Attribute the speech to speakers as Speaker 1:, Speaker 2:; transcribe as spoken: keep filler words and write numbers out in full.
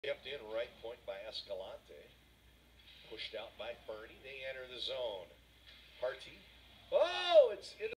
Speaker 1: Kept in right point by Escalante. Pushed out by Fernie. They enter the zone. Harty. Oh, it's in.